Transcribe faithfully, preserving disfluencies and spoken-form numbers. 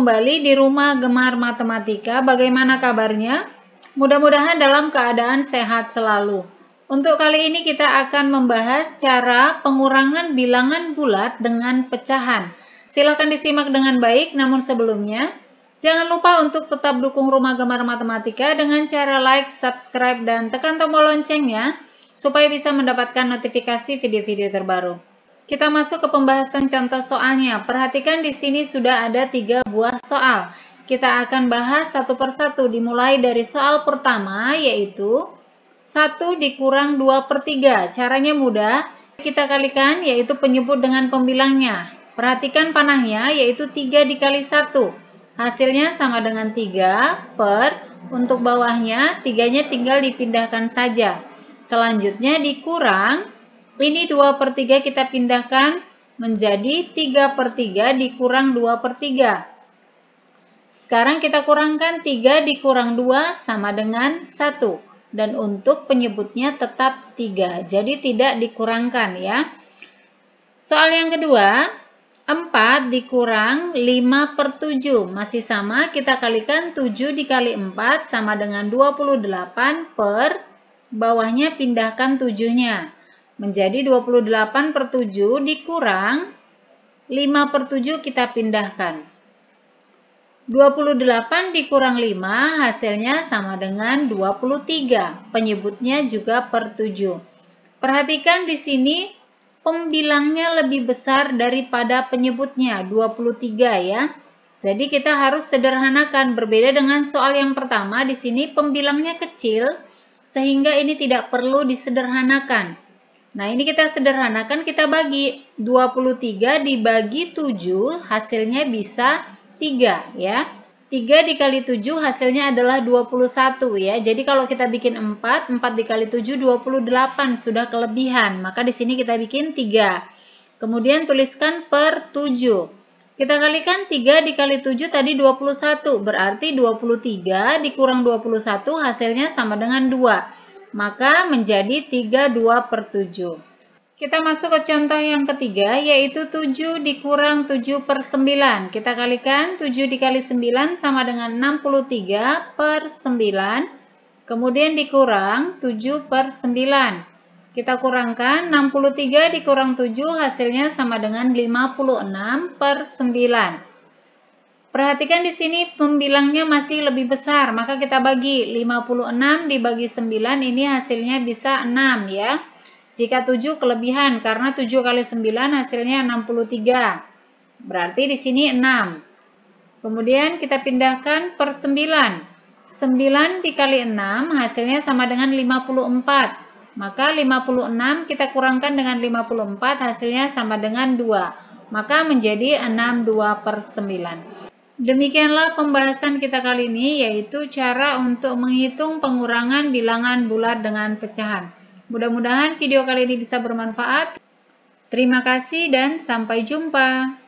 kembali di Rumah Gemar Matematika. Bagaimana kabarnya? Mudah-mudahan dalam keadaan sehat selalu. Untuk kali ini kita akan membahas cara pengurangan bilangan bulat dengan pecahan. Silahkan disimak dengan baik, namun sebelumnya jangan lupa untuk tetap dukung Rumah Gemar Matematika dengan cara like, subscribe, dan tekan tombol loncengnya supaya bisa mendapatkan notifikasi video-video terbaru. Kita masuk ke pembahasan contoh soalnya. Perhatikan di sini sudah ada tiga buah soal. Kita akan bahas satu persatu, dimulai dari soal pertama, yaitu satu dikurang dua per tiga. Caranya mudah, kita kalikan, yaitu penyebut dengan pembilangnya. Perhatikan panahnya, yaitu tiga dikali satu. Hasilnya sama dengan tiga per, untuk bawahnya, tiganya tinggal dipindahkan saja. Selanjutnya dikurang, ini dua per tiga kita pindahkan menjadi tiga per tiga dikurang dua per tiga. Sekarang kita kurangkan tiga dikurang dua sama dengan satu. Dan untuk penyebutnya tetap tiga. Jadi tidak dikurangkan ya. Soal yang kedua, empat dikurang lima per tujuh. Masih sama, kita kalikan tujuh dikali empat sama dengan dua puluh delapan per, bawahnya pindahkan tujuhnya. Menjadi dua puluh delapan per tujuh dikurang lima per tujuh kita pindahkan. dua puluh delapan dikurang lima hasilnya sama dengan dua puluh tiga. Penyebutnya juga per tujuh. Perhatikan di sini pembilangnya lebih besar daripada penyebutnya, dua puluh tiga ya. Jadi kita harus sederhanakan, berbeda dengan soal yang pertama. Di sini pembilangnya kecil sehingga ini tidak perlu disederhanakan. Nah, ini kita sederhanakan, kita bagi dua puluh tiga dibagi tujuh, hasilnya bisa tiga ya. tiga dikali tujuh hasilnya adalah dua puluh satu ya. Jadi kalau kita bikin empat, empat dikali tujuh dua puluh delapan, sudah kelebihan. Maka di sini kita bikin tiga. Kemudian tuliskan per tujuh. Kita kalikan tiga dikali tujuh tadi dua puluh satu, berarti dua puluh tiga dikurang dua puluh satu hasilnya sama dengan dua. Maka menjadi tiga puluh dua per tujuh. Kita masuk ke contoh yang ketiga, yaitu tujuh dikurang tujuh per sembilan. Kita kalikan tujuh dikali sembilan sama dengan enam puluh tiga per sembilan. Kemudian dikurang tujuh per sembilan. Kita kurangkan enam puluh tiga dikurang tujuh hasilnya sama dengan lima puluh enam per sembilan. Perhatikan di sini pembilangnya masih lebih besar, maka kita bagi lima puluh enam dibagi sembilan, ini hasilnya bisa enam ya. Jika tujuh kelebihan, karena tujuh kali sembilan hasilnya enam puluh tiga. Berarti di sini enam. Kemudian kita pindahkan per sembilan. sembilan dikali enam hasilnya sama dengan lima puluh empat. Maka lima puluh enam kita kurangkan dengan lima puluh empat hasilnya sama dengan dua. Maka menjadi enam puluh dua per sembilan. Demikianlah pembahasan kita kali ini, yaitu cara untuk menghitung pengurangan bilangan bulat dengan pecahan. Mudah-mudahan video kali ini bisa bermanfaat. Terima kasih dan sampai jumpa.